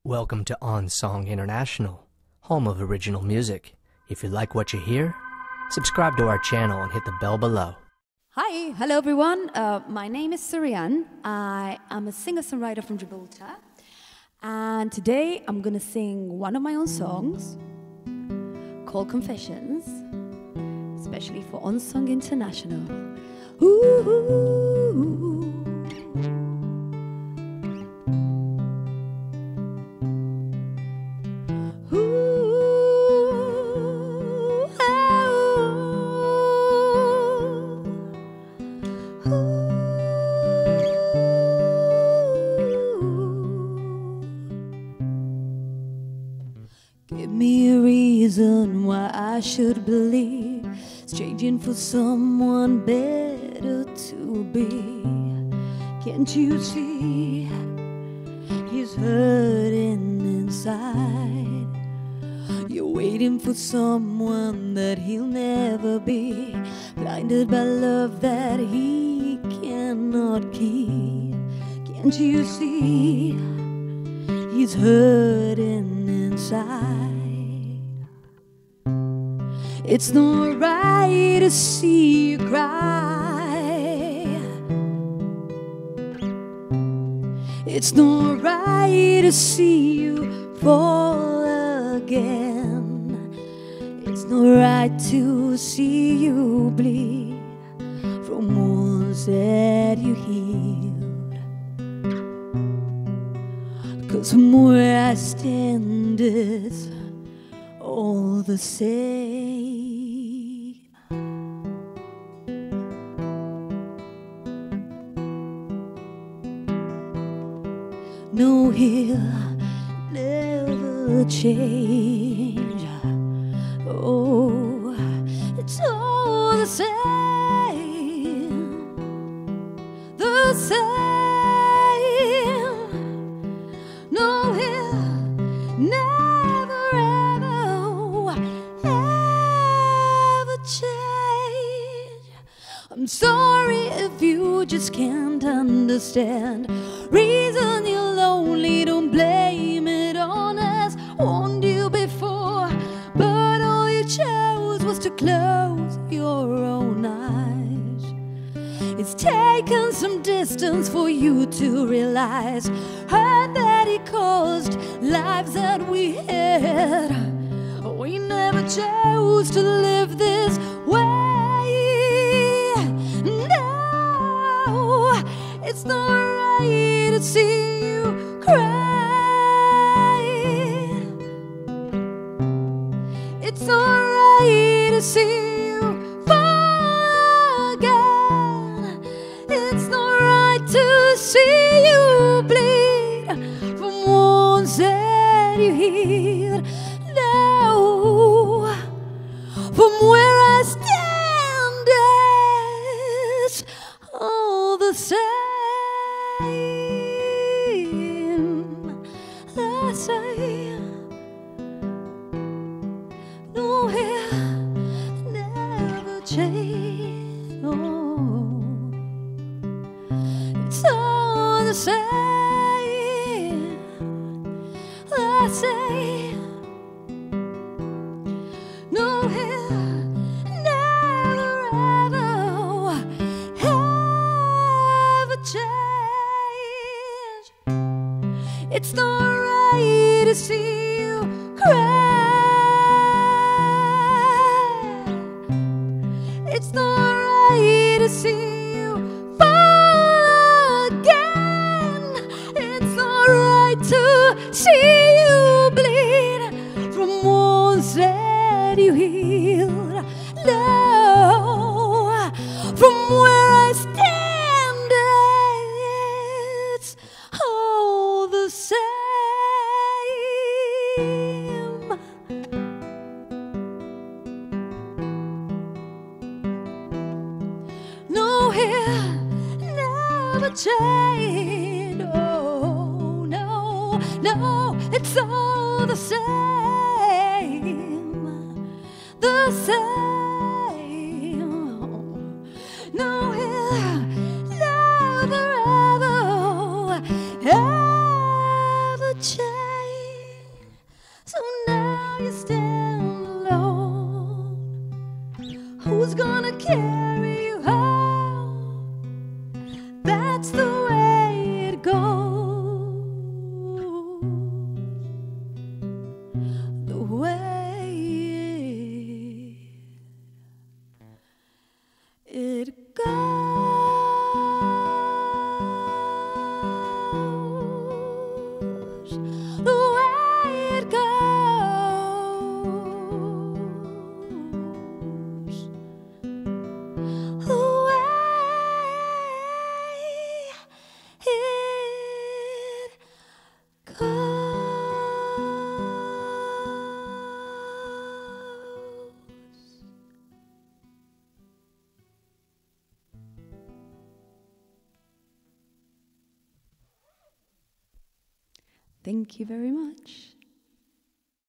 Welcome to On Song International, home of original music. If you like what you hear, subscribe to our channel and hit the bell below. Hi, hello everyone. My name is Suryan. I am a singer-songwriter from Gibraltar. And today I'm gonna sing one of my own songs called Confessions, especially for On Song International. Ooh. Give me a reason why I should believe it's changing for someone better to be. Can't you see he's hurting inside? You're waiting for someone that he'll never be, blinded by love that he cannot keep. Can't you see he's hurting inside? It's not right to see you cry. It's not right to see you fall again. It's not right to see you bleed from wounds that you healed. 'Cause from where I stand it's all the same. No, he'll never change. Oh, it's all the same, the same. No, he'll never ever change. I'm sorry if you just can't understand. Reason you're lonely, don't blame it on us. Warned you before, but all you chose was to close your own eyes. It's taken some distance for you to realize. Heard that he caused lives that we had. We never chose to live this way. No, it's not right to see you cry. It's not right to see you fall again. It's not right to see you bleed from wounds that you healed. No, from where I stand it's all the same. The same. No, he'll never change. Oh, it's all the same. The same. No, he'll never ever change. It's not right to see you cry. It's not right to see you fall again. It's not right to see you bleed from wounds that you healed. No, from where I stand it's all the same. No, he'll never change. Oh, no, no, it's all the same. The same. No, he'll never ever change. So now you stand alone. Who's gonna carry you home? That's the way it goes. The way it goes. The way it goes. The way it goes. Thank you very much.